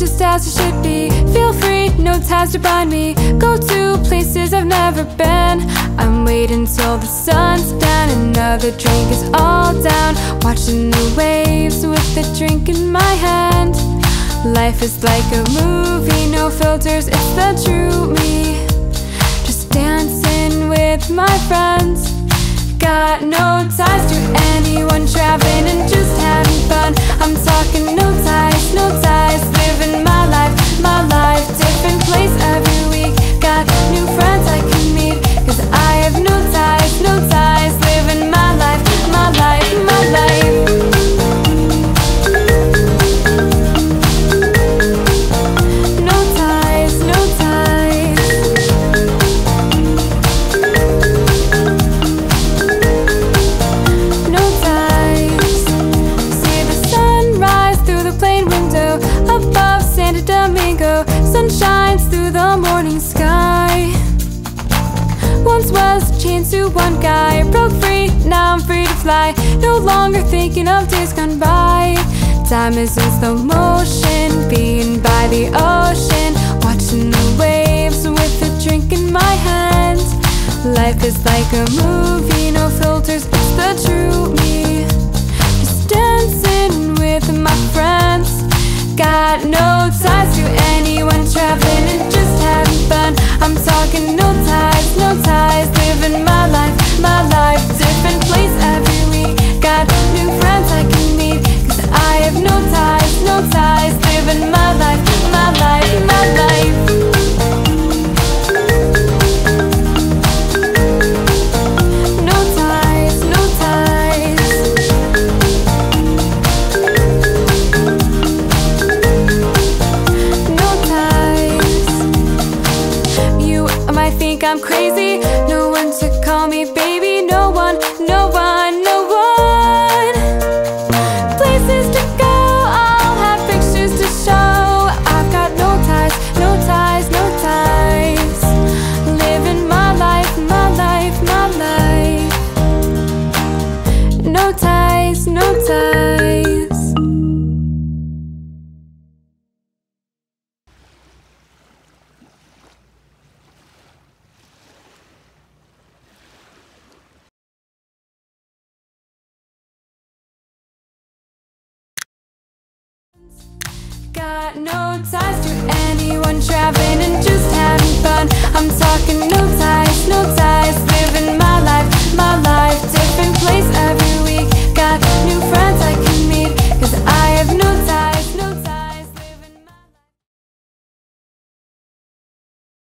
just as it should be. Feel free, no ties to bind me. Go to places I've never been. I'm waiting till the sun's down, another drink is all down. Watching the waves with the drink in my hand. Life is like a movie, no filters, it's the true me. Just dancing with my friends. Got no ties to anyone, traveling and just having fun. I'm talking no ties, no ties. Living my life, different place every week. Got new friends I can meet, cause I have no ties, no ties. Living my life, my life, my life. No ties, no ties. No ties. See the sunrise through the plane window above Santo Domingo. Sun shines through the morning sky. Once was chained to one guy, broke free, now I'm free to fly. No longer thinking of days gone by. Time is in slow motion, being by the ocean. Watching the waves with a drink in my hand. Life is like a movie, no filters, it's the true me. Just dancing with my friends. Got no ties to anyone, traveling and just having fun. I'm talking no ties, no ties. Living my life, different place every week. Got new friends I can meet, cause I have no ties, no ties. Living my life, my life, my life. No ties, no ties. No ties. You might think I'm crazy, no one to call me baby. No one, no one, no one. Places to go, I'll have pictures to show. I've got no ties, no ties, no ties. Living my life, my life, my life. No ties, no ties. Got no ties to anyone, traveling and just having fun. I'm talking no